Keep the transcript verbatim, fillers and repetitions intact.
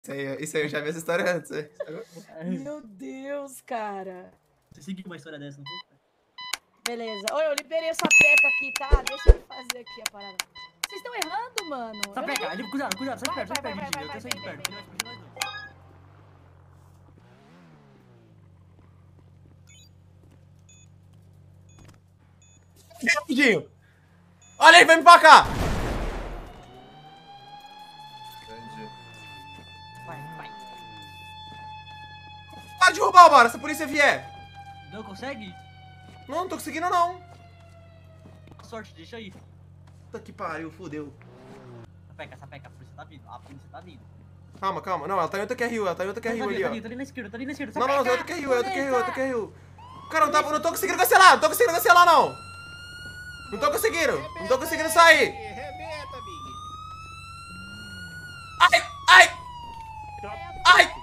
Isso aí, isso aí eu já vi essa história antes. Meu Deus, cara. Você seguiu uma história dessa, não foi? Beleza. Oi, eu liberei essa peca aqui, tá? Deixa eu fazer aqui a parada. Vocês estão errando, mano. Essa peca, ele, cuidado, cuidado, sai de Vai, perto, sai de vai, perto, vai, Didi. Eu vai, quero sair de vai, perto, vai, ele vai explodir nós dois. Rapidinho. Olha aí, vem pra cá. Vai, vai. Para de roubar, bora, se a polícia vier. Não consegue? Não, não tô conseguindo não. Boa sorte, deixa aí. Puta que pariu, fudeu. Essa peca, essa peca, a polícia tá vindo, a polícia tá vindo. Calma, calma. Não, ela tá em outra Q R U, ela tá em outra Q R U Tá ali, ali, tá ó. ali, tá ali na esquerda, tá ali na esquerda. Não, não, é outra Q R U, é outra Q R U, é outra Q R U. Cara, não, tá, não tô conseguindo cancelar, não tô conseguindo cancelar, não. Não tô conseguindo, não tô conseguindo sair. Rebenta, Big. Ai, ai. Ai.